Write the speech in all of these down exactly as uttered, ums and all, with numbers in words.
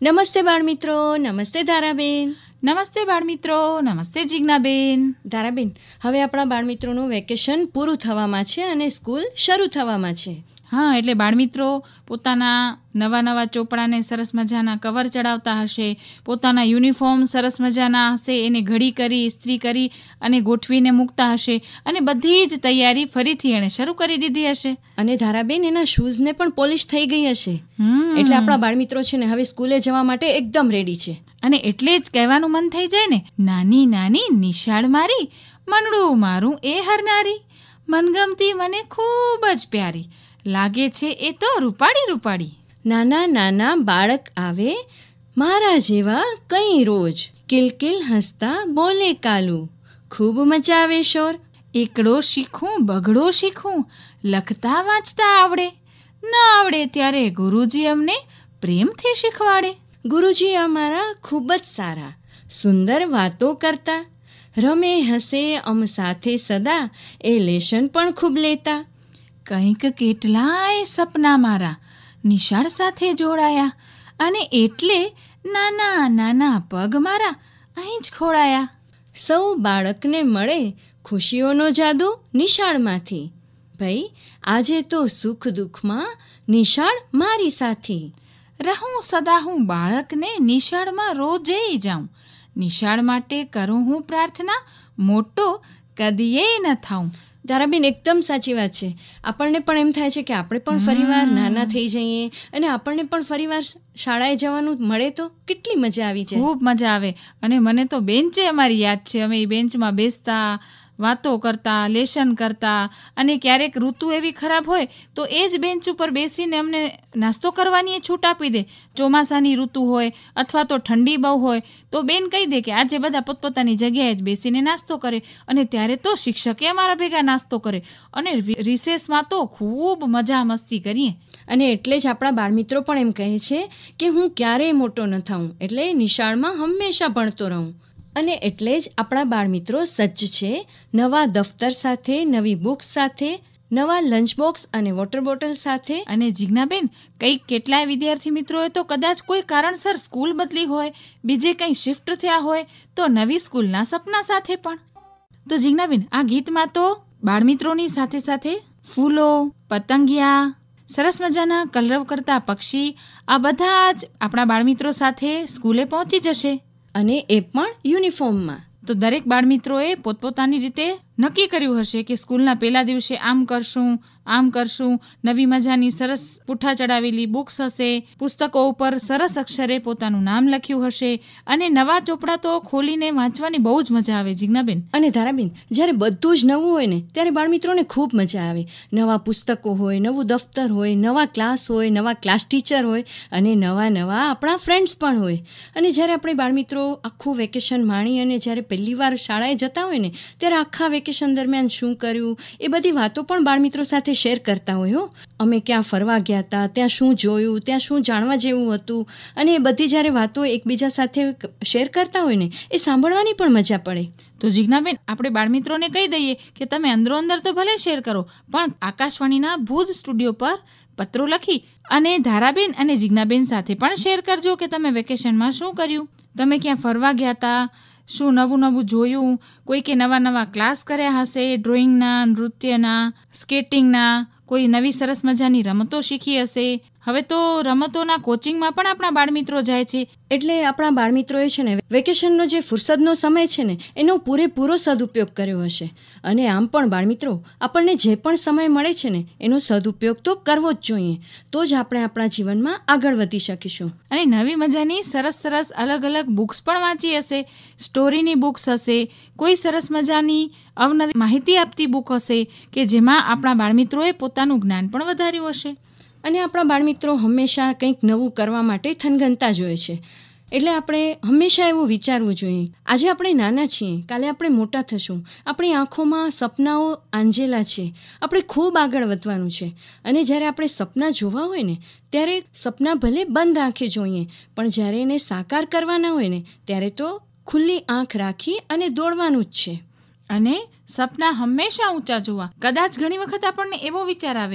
નમસ્તે બાળમિત્રો, નમસ્તે ધારાબેન. નમસ્તે બાળમિત્રો, નમસ્તે જિજ્ઞાબેન. ધારાબેન, હવે આપણા બાળમિત્રોનું વેકેશન પૂરું થવામાં છે અને સ્કૂલ શરૂ થવામાં છે. હા, એટલે બાળમિત્રો પોતાના નવા નવા ચોપડાને સરસ મજાના કવર ચડાવતા હશે, પોતાના યુનિફોર્મ સરસ મજાના હશે, એને ઘડી કરી ઇસ્ત્રી કરી અને ગોઠવીને મૂકતા હશે અને બધી જ તૈયારી ફરીથી એણે શરૂ કરી દીધી હશે. અને ધારાબેન, એના શૂઝને પણ પોલિશ થઈ ગઈ હશે. એટલે આપણા બાળમિત્રો છે ને હવે સ્કૂલે જવા માટે એકદમ રેડી છે. અને એટલે જ કહેવાનું મન થઈ જાય ને, નાની નાની નિશાળ મારી, મનડું મારું એ હરનારી, મનગમતી મને ખૂબ જ પ્યારી, લાગે છે એ તો રૂપાળી રૂપાળી. નાના નાના બાળક આવે મારા જેવા કંઈ રોજ, કિલકિલ હસતા બોલે કાલું, ખૂબ મચાવે શોર. એકડો શીખું બગડો શીખું, લખતા વાંચતા આવડે, ન આવડે ત્યારે ગુરુજી અમને પ્રેમથી શીખવાડે. ગુરુજી અમારા ખૂબ જ સારા, સુંદર વાતો કરતા, રમે હસે અમ સાથે સદા, એ લેશન પણ ખૂબ લેતા. કંઈક કેટલાય સપના મારા નિશાળ સાથે જોડાયા, અને એટલે નાના નાના પગ મારા અહીં જ ખોડાયા. સૌ બાળકને મળે ખુશીઓનો જાદુ નિશાળમાંથી, ભાઈ આજે તો સુખ દુઃખમાં નિશાળ મારી સાથી. રહું સદા હું બાળકને નિશાળમાં રોજે જાઉં, નિશાળ માટે કરું હું પ્રાર્થના, મોટો કદીએ ન થાઉં. ધારાબેન, એકદમ સાચી વાત છે. આપણને પણ એમ થાય છે કે આપણે પણ ફરીવાર નાના થઈ જઈએ અને આપણને પણ ફરીવાર શાળાએ જવાનું મળે તો કેટલી મજા આવી જાય. ખૂબ મજા આવે. અને મને તો બેન્ચે અમારી યાદ છે. અમે એ બેન્ચમાં બેસતા, વાતો કરતા, લેશન કરતા, અને ક્યારેક ઋતુ એવી ખરાબ હોય તો એ જ બેન્ચ ઉપર બેસીને અમને નાસ્તો કરવાની છૂટ આપી દે. ચોમાસાની ઋતુ હોય અથવા તો ઠંડી બહુ હોય તો બેન કહી દે કે આજે બધા પોતપોતાની જગ્યાએ જ બેસીને નાસ્તો કરે. અને ત્યારે તો શિક્ષકે અમારા ભેગા નાસ્તો કરે અને રિસેસમાં તો ખૂબ મજા મસ્તી કરીએ. અને એટલે જ આપણા બાળમિત્રો પણ એમ કહે છે કે હું ક્યારેય મોટો ન થાઉં, એટલે નિશાળમાં હંમેશા ભણતો રહું. અને એટલે જ આપણા બાળમિત્રો સજ્જ છે નવા દફતર સાથે, નવી બુક્સ સાથે, નવા લંચ બોક્સ અને વોટર બોટલ સાથે. અને જિજ્ઞાબેન, કંઈક કેટલાય વિદ્યાર્થી મિત્રોએ તો કદાચ કોઈ કારણસર સ્કૂલ બદલી હોય, બીજે કંઈ શિફ્ટ થયા હોય તો નવી સ્કૂલના સપના સાથે પણ. તો જિજ્ઞાબેન, આ ગીતમાં તો બાળમિત્રોની સાથે સાથે ફૂલો, પતંગિયા, સરસ મજાના કલરવ કરતા પક્ષી, આ બધા જ આપણા બાળમિત્રો સાથે સ્કૂલે પહોંચી જશે. અને એ પણ યુનિફોર્મમાં. તો દરેક બાળમિત્રોએ પોતપોતાની રીતે નક્કી કર્યું હશે કે સ્કૂલના પહેલા દિવસે આમ કરશું, આમ કરશું. નવી મજાની સરસ પૂઠા ચડાવેલી બુક્સ હશે, પુસ્તકો ઉપર સરસ અક્ષરે પોતાનું નામ લખ્યું હશે, અને નવા ચોપડા તો ખોલીને વાંચવાની બહુ જ મજા આવે. જિજ્ઞાબેન અને ધારાબેન, જ્યારે બધું જ નવું હોય ને ત્યારે બાળમિત્રોને ખૂબ મજા આવે. નવા પુસ્તકો હોય, નવું દફતર હોય, નવા ક્લાસ હોય, નવા ક્લાસ ટીચર હોય અને નવા નવા આપણા ફ્રેન્ડ્સ પણ હોય. અને જ્યારે આપણે બાળમિત્રો આખું વેકેશન માણી અને જ્યારે પહેલી વાર શાળાએ જતા હોય ને ત્યારે આખા વેકેશન દરમિયાન શું કર્યું એ બધી વાતો પણ બાળમિત્રો સાથે શેર કરતા હોય. હો, અમે ક્યાં ફરવા ગયા હતા, ત્યાં શું જોયું, ત્યાં શું જાણવા જેવું હતું, અને એ બધી જ્યારે વાતો એકબીજા સાથે શેર કરતા હોય ને એ સાંભળવાની પણ મજા પડે. તો જિજ્ઞાબેન, આપણે બાળમિત્રોને કહી દઈએ કે તમે અંદરો અંદર તો ભલે શેર કરો, પણ આકાશવાણીના ભુજ સ્ટુડિયો પર પત્રો લખી અને ધારાબેન અને જિજ્ઞાબેન સાથે પણ શેર કરજો કે તમે વેકેશનમાં શું કર્યું, તમે ક્યાં ફરવા ગયા હતા, શું નવું નવું જોયું, કોઈ કે નવા નવા ક્લાસ કર્યા હશે, ડ્રોઈંગના, નૃત્યના, સ્કેટિંગના, કોઈ નવી સરસ મજાની રમતો શીખી હશે. હવે તો રમતોના કોચિંગમાં પણ આપણા બાળમિત્રો જાય છે. એટલે આપણા બાળમિત્રોએ છે ને વેકેશનનો જે ફુરસદનો સમય છે ને એનો પૂરેપૂરો સદુપયોગ કર્યો હશે. અને આમ પણ બાળમિત્રો, આપણને જે પણ સમય મળે છે ને એનો સદુપયોગ તો કરવો જ જોઈએ. તો જ આપણે આપણા જીવનમાં આગળ વધી શકીશું. અને નવી મજાની સરસ સરસ અલગ અલગ બુક્સ પણ વાંચી હશે. સ્ટોરીની બુક્સ હશે, કોઈ સરસ મજાની અવનવી માહિતી આપતી બુક હશે કે જેમાં આપણા બાળમિત્રોએ પોતાનું જ્ઞાન પણ વધાર્યું હશે. અને આપણા બાળમિત્રો હંમેશા કંઈક નવું કરવા માટે થનગનતા જ હોય છે. એટલે આપણે હંમેશા એવું વિચારવું જોઈએ, આજે આપણે નાના છીએ, કાલે આપણે મોટા થશું, આપણી આંખોમાં સપનાઓ આંજેલા છે, આપણે ખૂબ આગળ વધવાનું છે. અને જ્યારે આપણે સપના જોવા હોય ને ત્યારે સપના ભલે બંધ આંખે જોઈએ, પણ જ્યારે એને સાકાર કરવાના હોય ને ત્યારે તો ખુલ્લી આંખ રાખી અને દોડવાનું જ છે. અને સપના હંમેશા ઊંચા જોવા. કદાચ ઘણી વખત આપણને એવો વિચાર આવે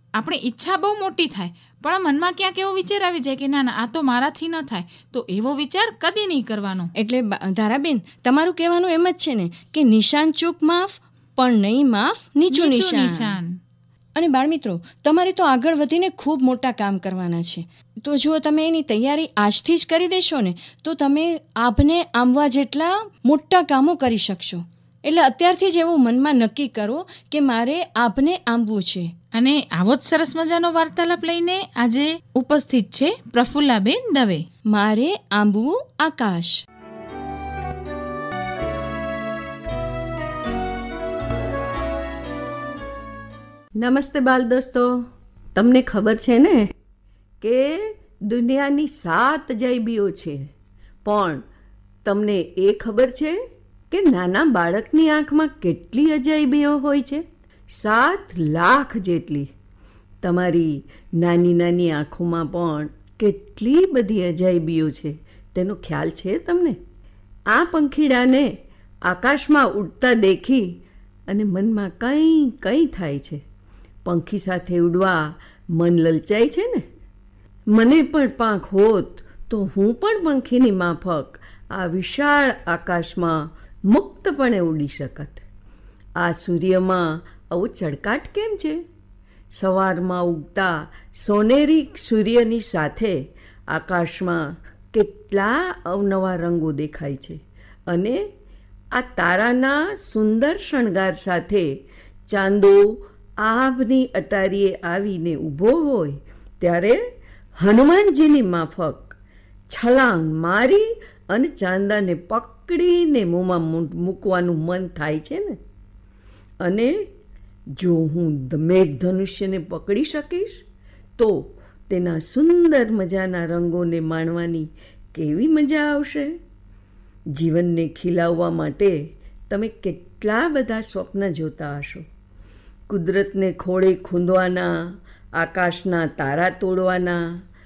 આપણી ઈચ્છા બહુ મોટી થાય પણ મનમાં ક્યાંક એવો વિચાર આવી જાય કે ના ના આ તો મારાથી ન થાય, તો એવો વિચાર કદી નહીં કરવાનો. એટલે ધારાબેન, તમારું કહેવાનું એમ જ છે ને કે નિશાન ચૂક માફ, પણ નહીં માફ નીચું નિશાન. અને બાળમિત્રો, તમારે તો આગળ વધીને ખૂબ મોટા કામ કરવાના છે. તો જો તમે એની તૈયારી આજથી જ કરી દેશો ને તો તમે આભને આંબવા જેટલા મોટા કામો કરી શકશો. એટલે અત્યારથી જ એવું મનમાં નક્કી કરો કે મારે આભને આંબવું છે. અને આવો જ સરસ મજાનો વાર્તાલાપ લઈને આજે ઉપસ્થિત છે પ્રફુલ્લાબેન દવે. મારે આંબવું આકાશ. નમસ્તે બાલ દોસ્તો, તમને ખબર છે ને કે દુનિયાની સાત અજાયબીઓ છે, પણ તમને એ ખબર છે કે નાના બાળકની આંખમાં કેટલી અજાયબીઓ હોય છે? સાત લાખ જેટલી. તમારી નાની નાની આંખોમાં પણ કેટલી બધી અજાયબીઓ છે તેનો ખ્યાલ છે તમને? આ પંખીડાને આકાશમાં ઉડતા દેખી અને મનમાં કંઈ કંઈ થાય છે. પંખી સાથે ઉડવા મન લલચાય છે ને? મને પણ પાંખ હોત તો હું પણ પંખીની માફક આ વિશાળ આકાશમાં મુક્તપણે ઉડી શકત. આ સૂર્યમાં આવો ચળકાટ કેમ છે? સવારમાં ઉગતા સોનેરી સૂર્યની સાથે આકાશમાં કેટલા અવનવા રંગો દેખાય છે, અને આ તારાના સુંદર શણગાર સાથે ચાંદો આભની અટારીએ આવીને ઊભો હોય ત્યારે હનુમાનજીની માફક છલાંગ મારી અને ચાંદાને પકડીને મોંમાં મૂકવાનું મન થાય છે ને? અને જો હું મેઘધનુષ્યને પકડી શકીશ તો તેના સુંદર મજાના રંગોને માણવાની કેવી મજા આવશે. જીવનને ખીલાવવા માટે તમે કેટલા બધા સ્વપ્ન જોતા હશો. કુદરતને ખોળે ખૂંદવાના, આકાશના તારા તોડવાના,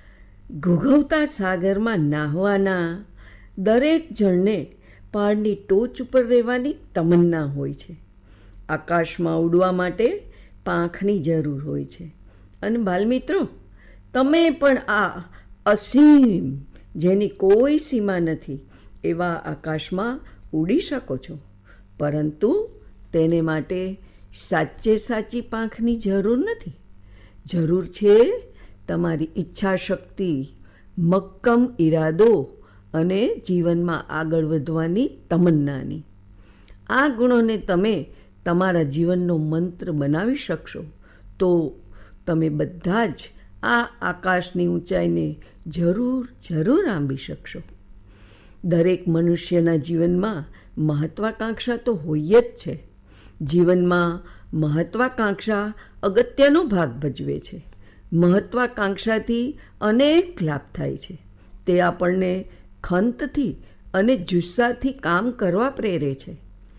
ઘૂઘવતા સાગરમાં નાહવાના. દરેક જણને પહાડની ટોચ ઉપર રહેવાની તમન્ના હોય છે. આકાશમાં ઉડવા માટે પાંખની જરૂર હોય છે. અને બાલમિત્રો, તમે પણ આ અસીમ, જેની કોઈ સીમા નથી, એવા આકાશમાં ઉડી શકો છો. પરંતુ તેને માટે સાચે સાચી પાંખની જરૂર નથી. જરૂર છે તમારી ઈચ્છા શક્તિ, મક્કમ ઈરાદો અને જીવનમાં આગળ વધવાની તમન્નાની. આ ગુણોને તમે તમારા જીવનનો મંત્ર બનાવી શકશો તો તમે બધા જ આ આકાશની ઊંચાઈને જરૂર જરૂર આંબી શકશો. દરેક મનુષ્યના જીવનમાં મહત્વાકાંક્ષા તો હોય જ છે. જીવનમાં મહત્વાકાંક્ષા અગત્યનો ભાગ ભજવે છે. મહત્વાકાંક્ષાથી અનેક લાભ થાય છે. તે આપણને ખંતથી અને જુસ્સાથી કામ કરવા પ્રેરે છે.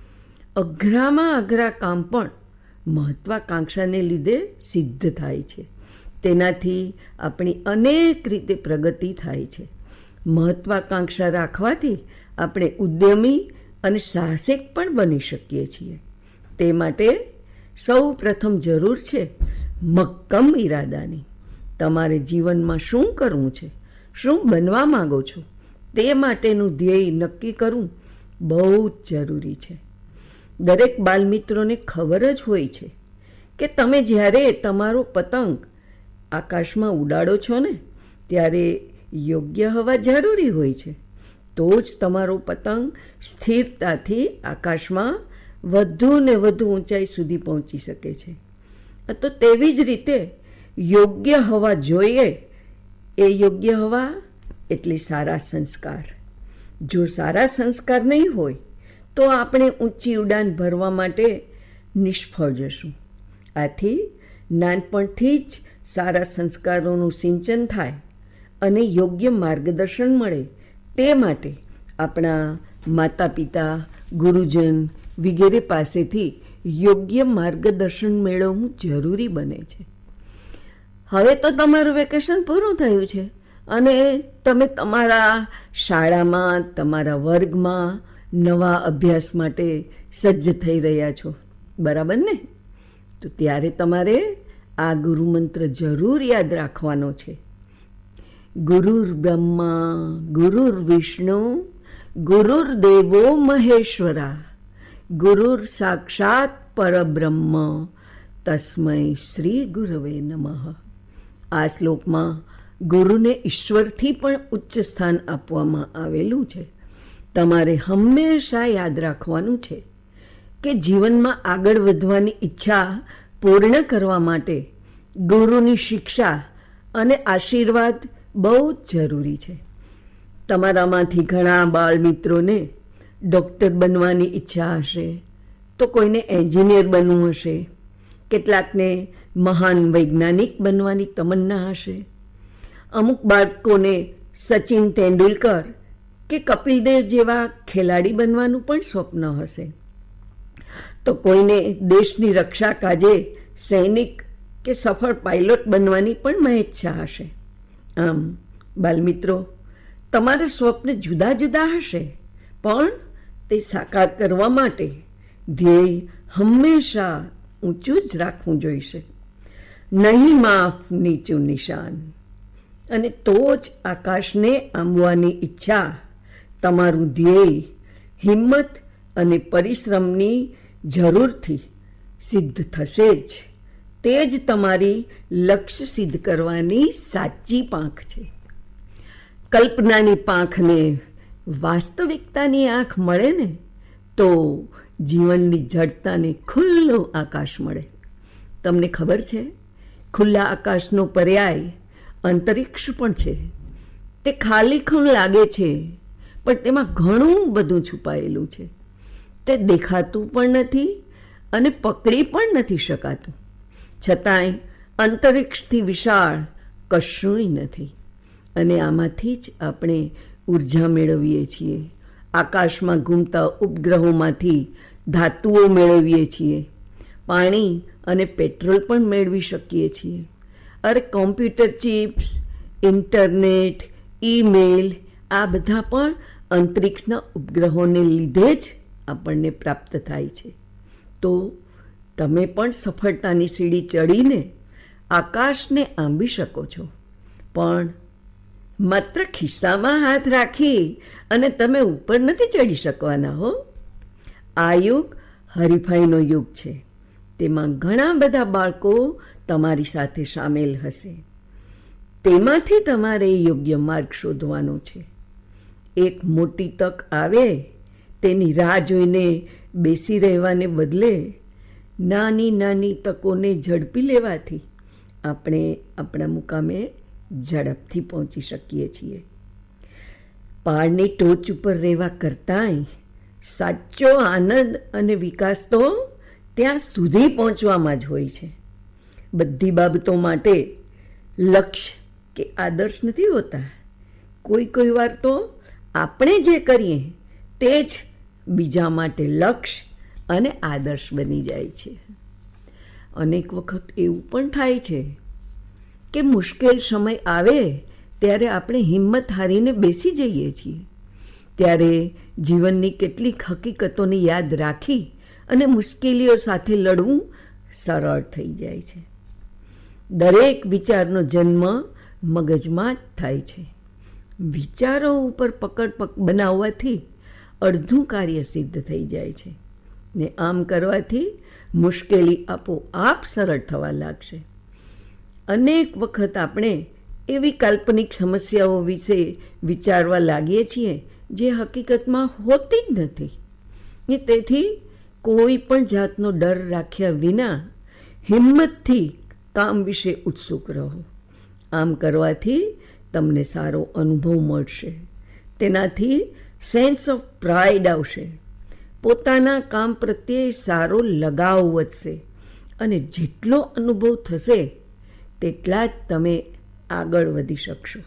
અઘરામાં અઘરા કામ પણ મહત્વાકાંક્ષાને લીધે સિદ્ધ થાય છે. તેનાથી આપણી અનેક રીતે પ્રગતિ થાય છે. મહત્વાકાંક્ષા રાખવાથી આપણે ઉદ્યમી અને સાહસિક પણ બની શકીએ છીએ. તે માટે સૌ પ્રથમ જરૂર છે મક્કમ ઈરાદાની. તમારે જીવનમાં શું કરવું છે, શું બનવા માંગો છો, તે માટેનું ધ્યેય નક્કી કરવું બહુ જ જરૂરી છે. દરેક બાલમિત્રોને ખબર જ હોય છે કે તમે જ્યારે તમારો પતંગ આકાશમાં ઉડાડો છો ને ત્યારે યોગ્ય હવા જરૂરી હોય છે. તો જ તમારો પતંગ સ્થિરતાથી આકાશમાં વધુ ને વધુ ઊંચાઈ સુધી પહોંચી શકે છે. તો તેવી જ રીતે યોગ્ય હવા જોઈએ. એ યોગ્ય હવા એટલે સારા સંસ્કાર. જો સારા સંસ્કાર નહીં હોય તો આપણે ઊંચી ઉડાન ભરવા માટે નિષ્ફળ જશું. આથી નાનપણથી જ સારા સંસ્કારોનું સિંચન થાય અને યોગ્ય માર્ગદર્શન મળે તે માટે આપણા માતા પિતા, ગુરુજન વગેરે પાસેથી યોગ્ય માર્ગદર્શન મેળવવું જરૂરી બને છે. હવે તો તમારું વેકેશન પૂરું થયું છે અને તમે તમારા શાળામાં, તમારા વર્ગમાં નવા અભ્યાસ માટે સજ્જ થઈ રહ્યા છો, બરાબર ને? તો ત્યારે તમારે આ ગુરુમંત્ર જરૂર યાદ રાખવાનો છે. ગુરુર બ્રહ્મા ગુરુર વિષ્ણુ ગુરુર્દેવો મહેશ્વરા ગુરુર સાક્ષાત પરબ્રહ્મ તસ્મૈ શ્રી ગુરવે નમઃ. આ શ્લોકમાં ગુરુને ઈશ્વરથી પણ ઉચ્ચ સ્થાન આપવામાં આવેલું છે. તમારે હંમેશા યાદ રાખવાનું છે કે જીવનમાં આગળ વધવાની ઈચ્છા પૂર્ણ કરવા માટે ગુરુની શિક્ષા અને આશીર્વાદ બહુ જ જરૂરી છે. તમારામાંથી ઘણા બાળ મિત્રોને ડૉક્ટર બનવાની ઈચ્છા હશે, તો કોઈને એન્જિનિયર બનવું હશે, કેટલાકને મહાન વૈજ્ઞાનિક બનવાની તમન્ના હશે. અમુક બાળકોને સચિન તેંડુલકર કે કપિલદેવ જેવા ખેલાડી બનવાનું પણ સ્વપ્ન હશે. તો કોઈને દેશની રક્ષા કાજે સૈનિક કે સફળ પાયલોટ બનવાની પણ મહેચ્છા હશે. આમ બાલમિત્રો, તમારા સ્વપ્ન જુદા જુદા હશે, પણ તે સાકાર કરવા માટે ધ્યેય હંમેશા ઊંચું જ રાખવું જોઈશે. નહીં માફ નીચું નિશાન. અને તો જ આકાશને આંબવાની ઈચ્છા, તમારું ધ્યેય હિંમત અને પરિશ્રમની જરૂરથી સિદ્ધ થશે જ. તે જ તમારી લક્ષ્ય સિદ્ધ કરવાની સાચી પાંખ છે. કલ્પનાની પાંખને વાસ્તવિકતાની આંખ મળે ને તો જીવનની જડતાને ખુલ્લું આકાશ મળે. તમને ખબર છે, ખુલ્લા આકાશનો પર્યાય અંતરિક્ષ પણ છે. તે ખાલીખમ લાગે છે, પણ તેમાં ઘણું બધું છુપાયેલું છે. તે દેખાતું પણ નથી અને પકડી પણ નથી શકાતું. છતાંય અંતરિક્ષથી વિશાળ કશુંય નથી. અને આમાંથી જ આપણે ઉર્જા મેળવીએ છીએ. આકાશમાં ઘૂમતા ઉપગ્રહોમાંથી ધાતુઓ મેળવીએ છીએ. પાણી અને પેટ્રોલ પણ મેળવી શકીએ છીએ. અરે કોમ્પ્યુટર ચિપ્સ, ઇન્ટરનેટ, ઈમેલ, આ બધા પણ અંતરિક્ષના ઉપગ્રહોને લીધે જ આપણને પ્રાપ્ત થાય છે. તો તમે પણ સફળતાની સીડી ચડીને આકાશને આંબી શકો છો. પણ માત્ર ખિસ્સામાં હાથ રાખી અને તમે ઉપર નથી ચડી શકવાના હો. આ યુગ હરીફાઈનો યુગ છે. તેમાં ઘણા બધા બાળકો તમારી સાથે સામેલ હશે. તેમાંથી તમારે યોગ્ય માર્ગ શોધવાનો છે. એક મોટી તક આવે તેની રાહ જોઈને બેસી રહેવાને બદલે નાની નાની તકોને ઝડપી લેવાથી આપણે આપણા મુકામે ઝડપથી પહોંચી શકીએ છીએ. પહાડની ટોચ ઉપર રહેવા કરતાંય સાચો આનંદ અને વિકાસ તો ત્યાં સુધી પહોંચવામાં જ હોય છે. બધી બાબતો માટે લક્ષ્ય કે આદર્શ નથી હોતા. કોઈ કોઈ વાર તો આપણે જે કરીએ તે જ બીજા માટે લક્ષ્ય અને આદર્શ બની જાય છે. અનેક વખત એવું પણ થાય છે કે મુશ્કેલ સમય આવે ત્યારે આપણે હિંમત હારીને બેસી જઈએ છીએ. ત્યારે જીવનની કેટલીક હકીકતોને યાદ રાખી અને મુશ્કેલીઓ સાથે લડવું સરળ થઈ જાય છે. દરેક વિચારનો જન્મ મગજમાં જ થાય છે. વિચારો ઉપર પકડ બનાવવાથી અડધું કાર્ય સિદ્ધ થઈ જાય છે ને આમ કરવાથી મુશ્કેલી આપોઆપ સરળ થવા લાગશે. અનેક વખત આપણે એવી કાલ્પનિક સમસ્યાઓ વિશે વિચારવા લાગીએ છીએ જે હકીકતમાં હોતી જ નથી. ને તેથી કોઈ પણ જાતનો ડર રાખ્યા વિના હિંમતથી કામ વિશે ઉત્સુક રહો. આમ કરવાથી તમને સારો અનુભવ મળશે. તેનાથી સેન્સ ઓફ પ્રાઇડ આવશે. પોતાના કામ પ્રત્યે સારો લગાવ વધશે અને જેટલો અનુભવ થશે તેટલા જ તમે આગળ વધી શકશો.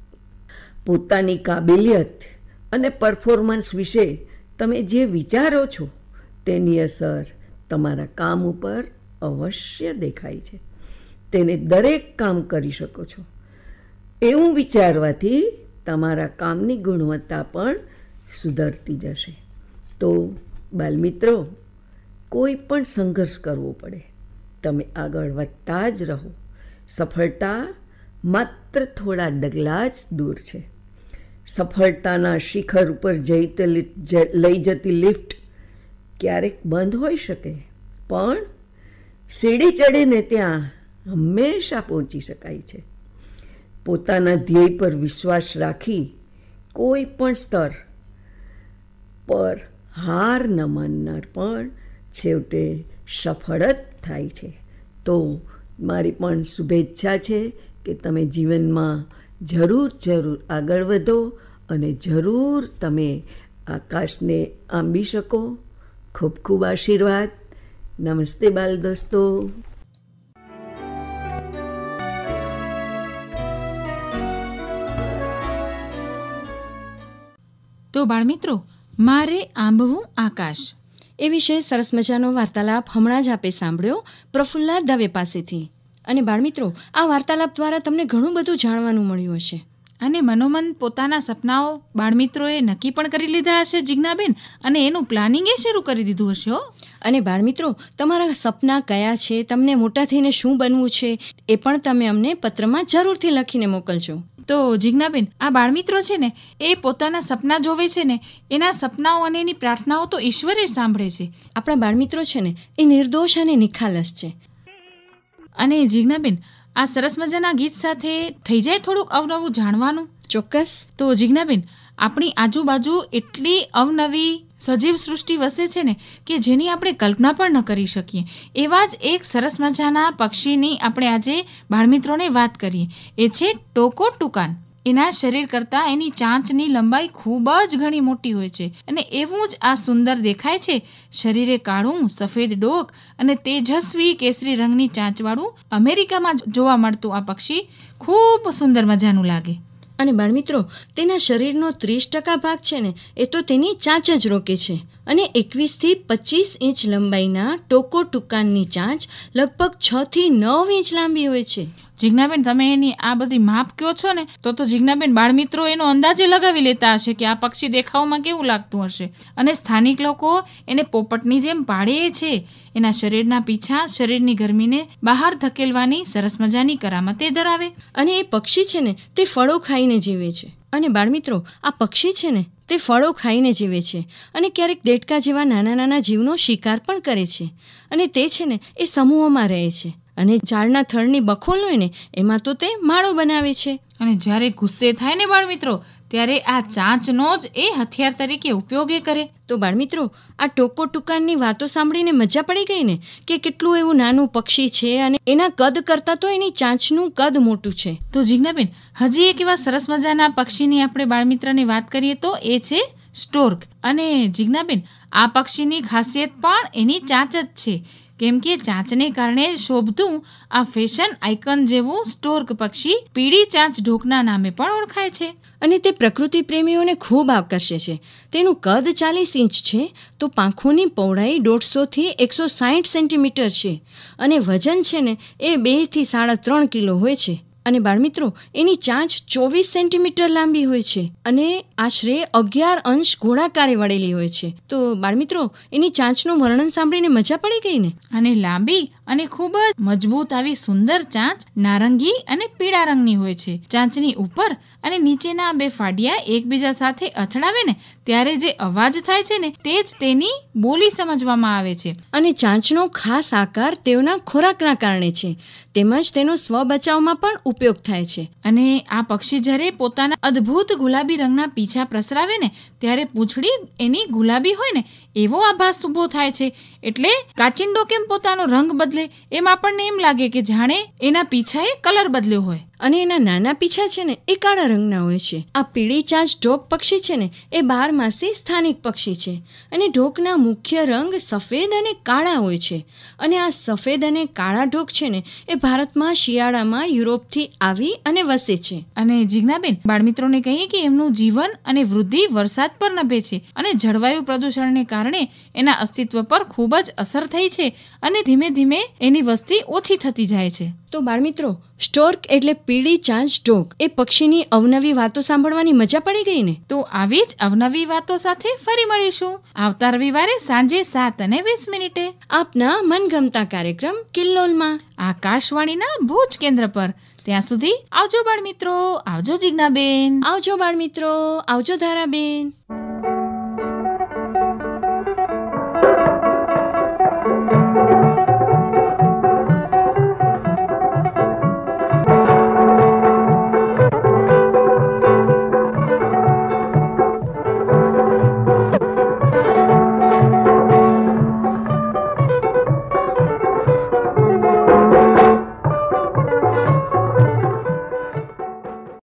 પોતાની કાબેલિયત અને પરફોર્મન્સ વિશે તમે જે વિચારો છો તેની અસર તમારા કામ ઉપર અવશ્ય દેખાય છે. તેને દરેક કામ કરી શકો છો એવું વિચારવાથી તમારા કામની ગુણવત્તા પણ સુધરતી જશે. તો બાલમિત્રો, કોઈ પણ સંઘર્ષ કરવો પડે, તમે આગળ વધતા જ રહો. સફળતા માત્ર થોડા ડગલા જ દૂર છે. સફળતાના શિખર ઉપર જઈ લઈ જતી લિફ્ટ ક્યારેક બંધ હોઈ શકે, પણ સીડી ચડીને ત્યાં હંમેશા પહોંચી શકાય છે. પોતાના ધ્યેય પર વિશ્વાસ રાખી કોઈ પણ સ્તર પર હાર ન માનનાર પણ છેવટે સફળ જ થાય છે. તો મારી પણ શુભેચ્છા છે કે તમે જીવનમાં જરૂર જરૂર આગળ વધો અને જરૂર તમે આકાશને આંબી શકો. ખૂબ ખૂબ આશીર્વાદ. નમસ્તે બાલ દોસ્તો. તો બાળમિત્રો, મારે આંબવું આકાશ એ વિશે સરસ મજાનો વાર્તાલાપ હમણાં જ આપે સાંભળ્યો પ્રફુલ્લા દવે પાસેથી. અને બાળમિત્રો, આ વાર્તાલાપ દ્વારા તમને ઘણું બધું જાણવાનું મળ્યું હશે. અને મનોમન પોતાના સપનાઓ બાળમિત્રોએ નક્કી પણ કરી લીધા હશે જીજ્ઞાબેન, અને એનું પ્લાનિંગ એ શરૂ કરી દીધું હશે હો. અને બાળમિત્રો, તમારા સપના કયા છે, તમને મોટા થઈને શું બનવું છે, એ પણ તમે અમને પત્રમાં જરૂરથી લખીને મોકલજો. તો જીજ્ઞાબેન, આ બાળમિત્રો છે ને એ પોતાના સપના જોવે છે ને એના સપનાઓ અને એની પ્રાર્થનાઓ તો ઈશ્વરે સાંભળે છે. આપણા બાળમિત્રો છે ને એ નિર્દોષ અને નિખાલસ છે. અને જીજ્ઞાબેન, આ સરસ મજાના ગીત સાથે થઈ જાય થોડુંક અવનવું જાણવાનું. ચોક્કસ. તો જીજ્ઞાબેન, આપણી આજુબાજુ એટલી અવનવી સજીવ સૃષ્ટિ વસે છે ને કે જેની આપણે કલ્પના પણ ન કરી શકીએ. એવા જ એક સરસ મજાના પક્ષીની આપણે આજે બાળમિત્રોને વાત કરીએ. એ છે ટોકો ટુકાન. એના શરીર કરતાં એની ચાંચની લંબાઈ ખૂબ જ ઘણી મોટી હોય છે અને એવું જ આ સુંદર દેખાય છે. શરીરે કાળું સફેદ ડોક અને તેજસ્વી કેસરી રંગની ચાંચવાળું અમેરિકામાં જોવા મળતું આ પક્ષી ખૂબ સુંદર મજાનું લાગે. અને બાળમિત્રો, તેના શરીરનો ત્રીસ ટકા ભાગ છે ને એ તો તેની ચાંચ જ રોકે છે. અને એકવીસથી પચીસ ઇંચ લંબાઈના ટોકો ટુકાનની ચાંચ લગભગ છ થી નવ ઇંચ લાંબી હોય છે. જીજ્ઞાબેન, તમે એની આ બધી માપ કહો છો ને તો તો જીજ્ઞાબેન બાળમિત્રો એનો અંદાજે લગાવી લેતા હશે કે આ પક્ષી દેખાવમાં કેવું લાગતું હશે. અને સ્થાનિક લોકો એને પોપટની જેમ પાળે છે. એના શરીરના પીછા શરીરની ગરમીને બહાર ધકેલવાની સરસ મજાની કરામતે ધરાવે. અને એ પક્ષી છે ને તે ફળો ખાઈને જીવે છે. અને બાળમિત્રો, આ પક્ષી છે ને તે ફળો ખાઈને જીવે છે અને ક્યારેક દેડકા જેવા નાના નાના જીવનો શિકાર પણ કરે છે. અને તે છે ને એ સમૂહોમાં રહે છે અને ઝાડના થડની બખોલ હોય ને એમાં તો તે માળો બનાવે છે. અને જ્યારે ગુસ્સે થાય ને બાળમિત્રો ત્યારે આ ચાંચનો જ એ હથિયાર તરીકે ઉપયોગ એ કરે. તો બાળમિત્રો, આ ટોકો ટુકાનની વાતો સાંભળીને મજા પડી ગઈ ને કે કેટલું એવું નાનું પક્ષી છે અને એના કદ કરતાં તો એની ચાંચનું કદ મોટું છે. તો જીજ્ઞાબેન, હજી એક એવા સરસ મજાના પક્ષીની આપણે બાળમિત્રની વાત કરીએ તો એ છે સ્ટોર્ક. અને જીજ્ઞાબેન, આ પક્ષીની ખાસિયત પણ એની ચાંચ જ છે. કેમ કે ચાંચને કારણે શોભતું આ ફેશન આઇકન જેવું સ્ટોર્ક પક્ષી પીળી ચાંચ ઢોકના નામે પણ ઓળખાય છે. અને તે પ્રકૃતિ પ્રેમીઓને ખૂબ આકર્ષે છે. તેનું કદ ચાલીસ ઇંચ છે તો પાંખોની પહોળાઈ દોઢસોથી એકસો સાઠ સેન્ટીમીટર છે અને વજન છે ને એ બેથી સાડા ત્રણ કિલો હોય છે. અને બાળમિત્રો, એની ચાંચ ચોવીસ સેન્ટીમીટર લાંબી હોય છે અને આશરે અગિયાર અંશ ગોળાકારે વળેલી હોય છે. તો બાળમિત્રો, એની ચાંચનું વર્ણન સાંભળીને મજા પડી ગઈ ને. અને લાંબી અને ખૂબ જ મજબૂત આવી સુંદર ચાંચ નારંગી અને પીળા રંગની હોય છે. ચાંચની ઉપર અને નીચેના બે ફાડિયા એકબીજા સાથે અથડાવે ને ત્યારે જે અવાજ થાય છે ને તે જ તેની બોલી સમજવામાં આવે છે. અને ચાંચનો ખાસ આકાર તેઓના ખોરાકના કારણે છે તેમજ તેનો સ્વ બચાવમાં પણ ઉપયોગ થાય છે. અને આ પક્ષી જ્યારે પોતાના અદ્ભુત ગુલાબી રંગના પીછા પ્રસરાવે ને ત્યારે પૂંછડી એની ગુલાબી હોય ને એવો આભાસ ઊભો થાય છે. એટલે કાચિંડો કેમ પોતાનો રંગ બદલે એમ આપણને એમ લાગે કે જાણે એના પીછાએ કલર બદલ્યો હોય. અને એના નાના પીછા છે ને એ કાળા રંગના હોય છે. આ પીળી ચાંચ ઢોક પક્ષી છે ને એ બારમાસી સ્થાનિક પક્ષી છે અને ઢોકના મુખ્ય રંગ સફેદ અને કાળા હોય છે. અને આ સફેદ અને કાળા ઢોક છે ને એ ભારતમાં શિયાળામાં યુરોપથી આવી અને વસે છે. અને જીજ્ઞાબેન, બાળમિત્રોને કહીએ કે એમનું જીવન અને વૃદ્ધિ વરસાદ પર નભે છે અને જળવાયુ પ્રદૂષણને કારણે એના અસ્તિત્વ પર ખૂબ જ અસર થઈ છે અને ધીમે ધીમે એની વસ્તી ઓછી થતી જાય છે. તો બાળમિત્રો, સ્ટોર્ક એટલે પીળી ચાંચ સ્ટોક. એ પક્ષીની અવનવી વાતો સાંભળવાની મજા પડી ગઈ ને. તો આવી જ અવનવી વાતો સાથે ફરી મળીશું આવતા રવિવારે સાંજે સાત અને વીસ મિનિટે આપના મનગમતા કાર્યક્રમ કિલ્લોલમાં, આકાશવાણીના ભુજ કેન્દ્ર પર. ત્યાં સુધી આવજો બાળ મિત્રો, આવજો જિજ્ઞાબેન. આવજો બાળ મિત્રો, આવજો ધારાબેન.